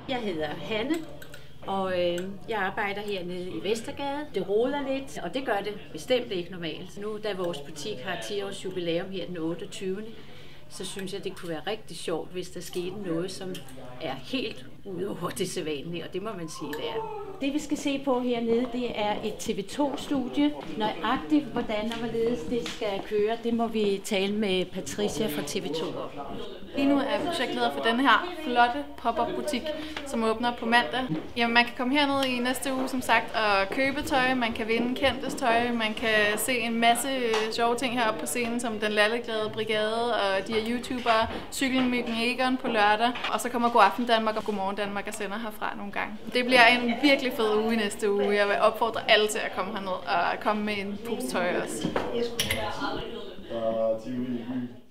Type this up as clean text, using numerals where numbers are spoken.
Jeg hedder Hanne, og jeg arbejder hernede i Vestergade. Det roder lidt, og det gør det bestemt ikke normalt. Nu da vores butik har 10 års jubilæum her den 28. så synes jeg, det kunne være rigtig sjovt, hvis der skete noget, som er helt ud over det sædvanlige, og det må man sige, det er. Det vi skal se på hernede, det er et TV2-studie. Nøjagtigt, hvordan og hvorledes det skal køre, det må vi tale med Patricia fra TV2 om. Lige nu er jeg projektleder for den her flotte pop-up butik, som åbner på mandag. Jamen, man kan komme herned i næste uge, som sagt, og købe tøj, man kan vinde kendtes tøj, man kan se en masse sjove ting heroppe på scenen, som Den Lalleglade Brigade og de her YouTubere, Cykelmyggen Egon på lørdag, og så kommer God Aften Danmark og Godmorgen Danmark og sender herfra nogle gange. Det bliver en virkelig fed uge i næste uge. Jeg vil opfordre alle til at komme herned og komme med en pose tøj også.